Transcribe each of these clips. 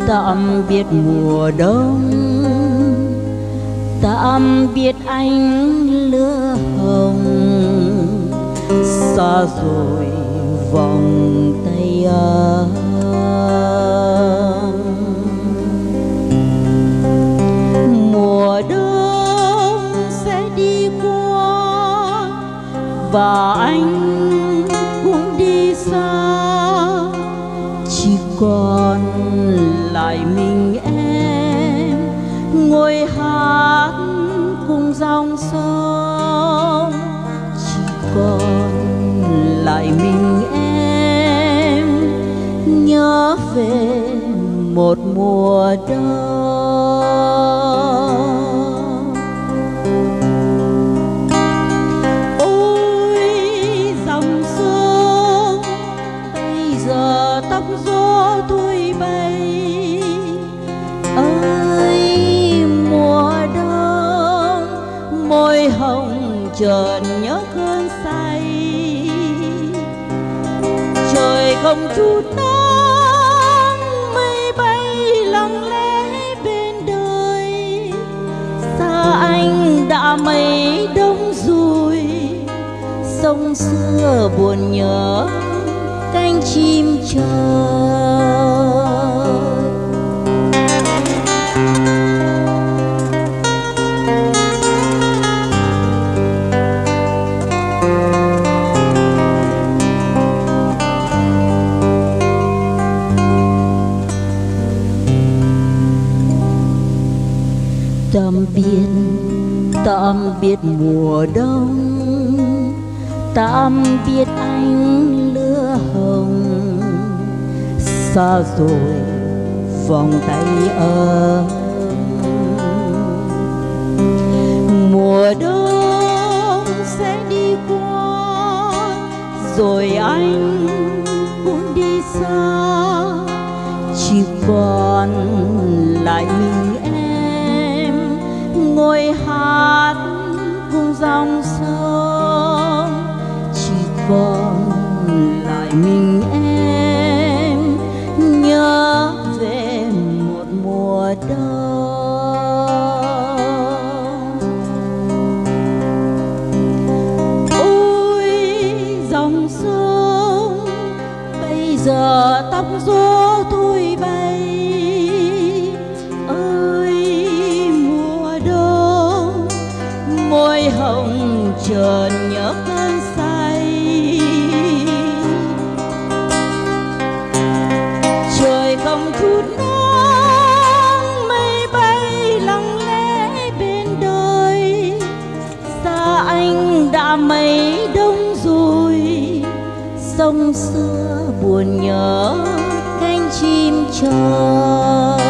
Tạm biệt mùa đông, tạm biệt anh lửa hồng, xa rồi vòng tay anh. Mùa đông sẽ đi qua và anh cũng đi xa, chỉ còn lại mình em ngồi hát cùng dòng sông. Chỉ còn lại mình em nhớ về một mùa đông. Ôi dòng sông bây giờ tóc gió thôi bay, ơi mùa đông môi hồng chợt nhớ cơn say. Trời không chút nắng mây bay lặng lẽ bên đời, xa anh đã mấy đông rồi. Sông xưa buồn nhớ cánh chim trời. Tạm biệt mùa đông, tạm biệt anh lửa hồng, xa rồi vòng tay ấm. Mùa đông sẽ đi qua rồi anh cũng đi xa, chỉ còn lại mình em ngồi hát cùng dòng sông. Chỉ còn lại mình em nhớ về một mùa đông. Ôi dòng sông bây giờ tóc gió thôi bay, môi hồng chợt nhớ cơn say. Trời không chút nắng mây bay lặng lẽ bên đời, xa anh đã mấy đông rồi. Sông xưa buồn nhớ cánh chim trời.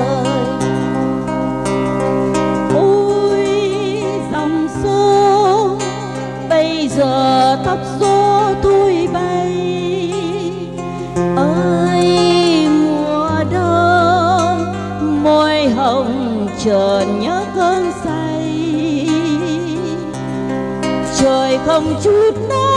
Bây giờ tóc gió thôi bay, ơi mùa đông môi hồng chợt nhớ cơn say. Trời không chút nắng